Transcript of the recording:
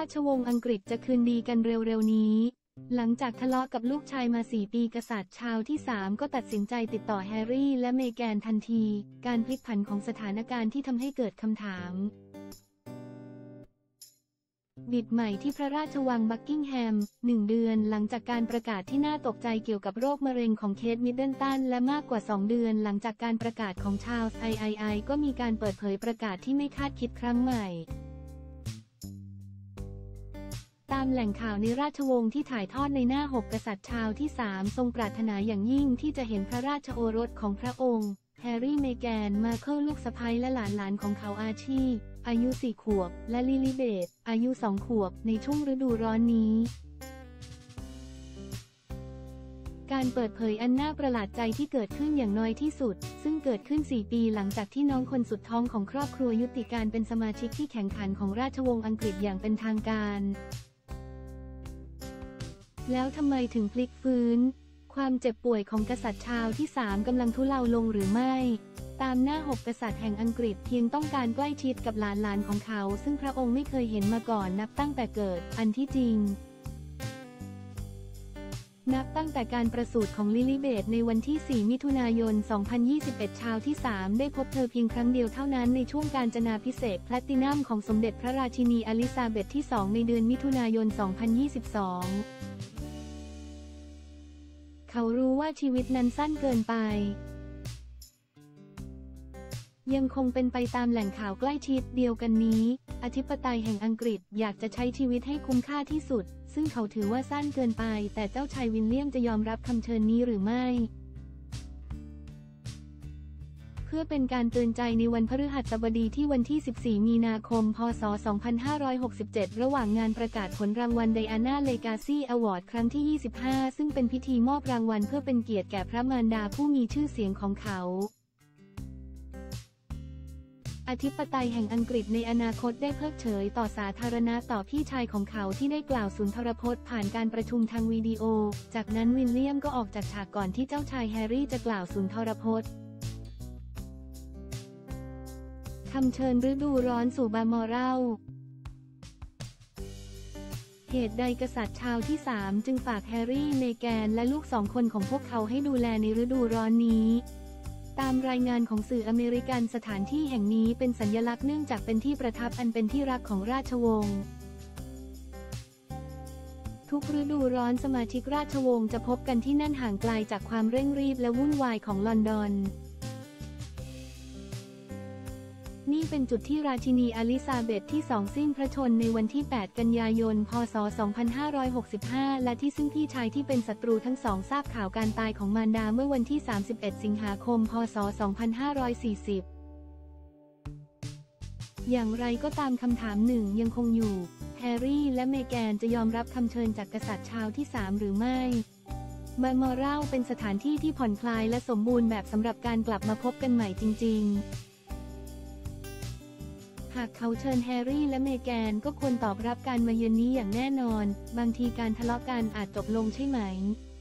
ชวงศ์อังกฤษจะคืนดีกันเร็วๆนี้หลังจากทะเลาะกับลูกชายมา4 ปีกษัตริย์ชาวที่3ก็ตัดสินใจติดต่อแฮร์รี่และเมแกนทันทีการพลิกผันของสถานการณ์ที่ทำให้เกิดคำถามบิดใหม่ที่พระราชวังบักกิงแฮม1 เดือนหลังจากการประกาศที่น่าตกใจเกี่ยวกับโรคมะเร็งของเคท มิดเดิลตันและมากกว่า2 เดือนหลังจากการประกาศของชาร์ลส์ไอก็มีการเปิดเผยประกาศที่ไม่คาดคิดครั้งใหม่ตามแหล่งข่าวในราชวงศ์ที่ถ่ายทอดในหน้า6กษัตริย์ชาวที่3ทรงปรารถนาอย่างยิ่งที่จะเห็นพระราชโอรสของพระองค์แฮร์รี่ เมแกน มาร์เคิลลูกสะใภ้และหลานๆของเขาอาชีอายุ4 ขวบและลิลิเบธอายุ2 ขวบในช่วงฤดูร้อนนี้การเปิดเผยอันน่าประหลาดใจที่เกิดขึ้นอย่างน้อยที่สุดซึ่งเกิดขึ้น4 ปีหลังจากที่น้องคนสุดท้องของครอบครัวยุติการเป็นสมาชิกที่แข่งขันของราชวงศ์อังกฤษอย่างเป็นทางการแล้วทำไมถึงพลิกฟื้นความเจ็บป่วยของกษัตริย์ชาวที่3กำลังทุเลาลงหรือไม่ตามหน้า6กษัตริย์แห่งอังกฤษเพียงต้องการใกล้ชิดกับหลานๆของเขาซึ่งพระองค์ไม่เคยเห็นมาก่อนนับตั้งแต่เกิดอันที่จริงนับตั้งแต่การประสูติของลิลิเบธในวันที่4 มิถุนายน 2021ชาวที่3ได้พบเธอเพียงครั้งเดียวเท่านั้นในช่วงกาญจนาภิเษกแพลตินัมของสมเด็จพระราชินีอลิซาเบธที่2ในเดือนมิถุนายน 2022เขารู้ว่าชีวิตนั้นสั้นเกินไปยังคงเป็นไปตามแหล่งข่าวใกล้ชิดเดียวกันนี้อธิปไตยแห่งอังกฤษอยากจะใช้ชีวิตให้คุ้มค่าที่สุดซึ่งเขาถือว่าสั้นเกินไปแต่เจ้าชายวิลเลียมจะยอมรับคำเชิญนี้หรือไม่เพื่อเป็นการเตือนใจในวันพฤหัสบดีที่วันที่14 มีนาคม พ.ศ. 2567ระหว่างงานประกาศผลรางวัล Diana Legacy Award ครั้งที่ 25ซึ่งเป็นพิธีมอบรางวัลเพื่อเป็นเกียรติแก่พระมารดาผู้มีชื่อเสียงของเขาอธิปไตยแห่งอังกฤษในอนาคตได้เพิกเฉยต่อสาธารณะต่อพี่ชายของเขาที่ได้กล่าวสุนทรพจน์ผ่านการประชุมทางวิดีโอจากนั้นวิลเลียมก็ออกจากฉากก่อนที่เจ้าชายแฮร์รี่จะกล่าวสุนทรพจน์คำเชิญฤดูร้อนสู่บาลมอรัลเหตุใดกษัตริย์ชาวที่3จึงฝากแฮร์รี่ เมแกนและลูก2 คนของพวกเขาให้ดูแลในฤดูร้อนนี้ตามรายงานของสื่ออเมริกันสถานที่แห่งนี้เป็นสัญลักษณ์เนื่องจากเป็นที่ประทับอันเป็นที่รักของราชวงศ์ทุกฤดูร้อนสมาชิกราชวงศ์จะพบกันที่นั่นห่างไกลจากความเร่งรีบและวุ่นวายของลอนดอนนี่เป็นจุดที่ราชินีอลิซาเบธที่2สิ้นพระชนม์ในวันที่8 กันยายน พ.ศ. 2565และที่ซึ่งพี่ชายที่เป็นศัตรูทั้งสองทราบข่าวการตายของมารดาเมื่อวันที่31 สิงหาคม พ.ศ. 2540อย่างไรก็ตามคำถามหนึ่งยังคงอยู่แฮร์รี่และเมแกนจะยอมรับคำเชิญจากกษัตริย์ชาวที่3หรือไม่บาลมอรัลเป็นสถานที่ที่ผ่อนคลายและสมบูรณ์แบบสำหรับการกลับมาพบกันใหม่จริงๆหากเขาเชิญแฮร์รี่และเมแกนก็ควรตอบรับการมาเยือนนี้อย่างแน่นอนบางทีการทะเลาะกันอาจจบลงใช่ไหม